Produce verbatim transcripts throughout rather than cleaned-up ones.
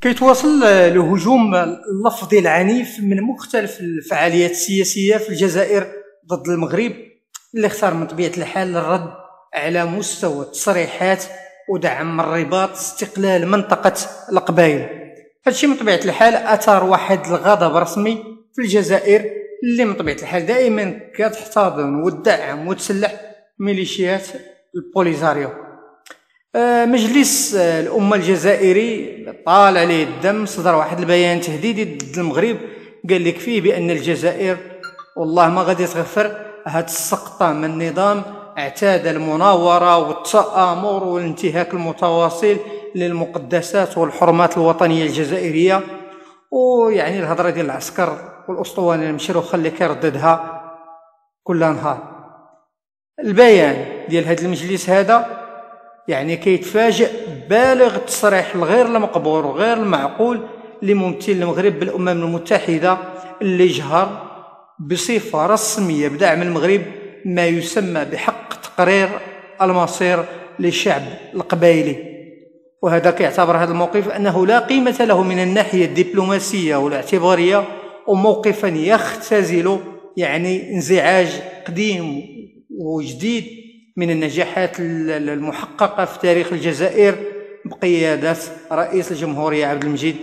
كيتواصل الهجوم اللفظي العنيف من مختلف الفعاليات السياسية في الجزائر ضد المغرب، اللي اختار من طبيعة الحال الرد على مستوى التصريحات ودعم الرباط استقلال منطقة القبائل. هادشي من طبيعة الحال أثار واحد الغضب رسمي في الجزائر، اللي من طبيعة الحال دائما كتحتضن وتدعم وتسلح ميليشيات البوليزاريو. مجلس الأمة الجزائري طال عليه الدم، صدر واحد البيان تهديدي ضد المغرب قال لك فيه بأن الجزائر والله ما غادي تغفر هاد السقطة من النظام اعتاد المناورة والتآمر والانتهاك المتواصل للمقدسات والحرمات الوطنية الجزائرية، ويعني الهضرة ديال العسكر والأسطوانة المشروخة اللي كيرددها كل نهار. البيان ديال هاد المجلس هذا يعني كيتفاجئ بالغ التصريح الغير المقبول وغير المعقول لممثل المغرب بالأمم المتحدة، اللي جهر بصفة رسمية بدعم المغرب ما يسمى بحق تقرير المصير للشعب القبائلي. وهذا كيعتبر هذا الموقف أنه لا قيمة له من الناحية الدبلوماسية والاعتبارية، وموقفا يختزل يعني انزعاج قديم وجديد من النجاحات المحققة في تاريخ الجزائر بقيادة رئيس الجمهورية عبد المجيد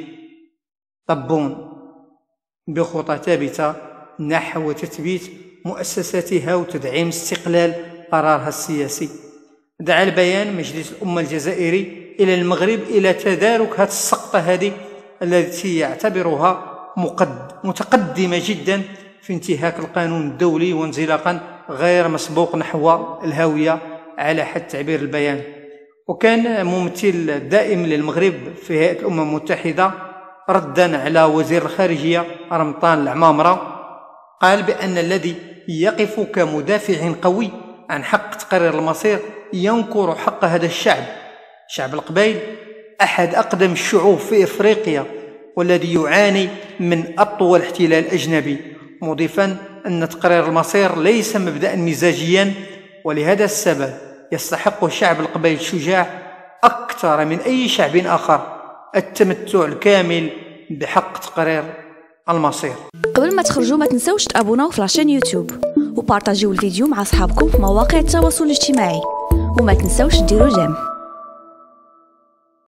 تبون بخطى ثابتة نحو تثبيت مؤسساتها وتدعيم استقلال قرارها السياسي. دعا البيان مجلس الأمة الجزائري إلى المغرب إلى تدارك هذه السقطة هذه التي يعتبرها متقدمة جدا في انتهاك القانون الدولي وانزلاقا غير مسبوق نحو الهوية على حد تعبير البيان. وكان ممثل دائم للمغرب في هيئة الأمم المتحدة ردا على وزير الخارجية رمضان العمامرة قال بأن الذي يقف كمدافع قوي عن حق تقرير المصير ينكر حق هذا الشعب، شعب القبائل، أحد أقدم الشعوب في إفريقيا والذي يعاني من أطول احتلال أجنبي، مضيفا أن تقرير المصير ليس مبدأ مزاجيا، ولهذا السبب يستحق شعب القبائل الشجاع أكثر من أي شعب آخر التمتع الكامل بحق تقرير المصير. قبل ما تخرجوا ما تنسوش تابوناو في لاشين يوتيوب وبارطاجيو الفيديو مع أصحابكم في مواقع التواصل الاجتماعي، وما تنسوش ديروا جيم.